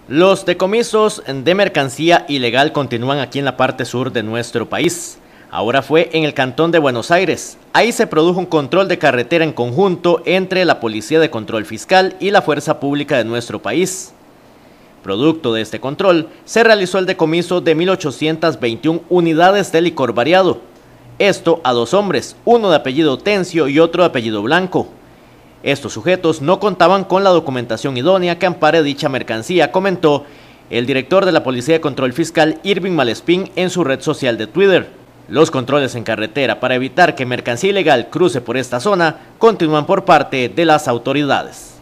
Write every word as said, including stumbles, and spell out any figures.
Los decomisos de mercancía ilegal continúan aquí en la parte sur de nuestro país. Ahora fue en el cantón de Buenos Aires. Ahí se produjo un control de carretera en conjunto entre la Policía de Control Fiscal y la Fuerza Pública de nuestro país. Producto de este control, se realizó el decomiso de mil ochocientas veintiuna unidades de licor variado. Esto a dos hombres, uno de apellido Tencio y otro de apellido Blanco. Estos sujetos no contaban con la documentación idónea que ampare dicha mercancía, comentó el director de la Policía de Control Fiscal, Irving Malespín, en su red social de Twitter. Los controles en carretera para evitar que mercancía ilegal cruce por esta zona continúan por parte de las autoridades.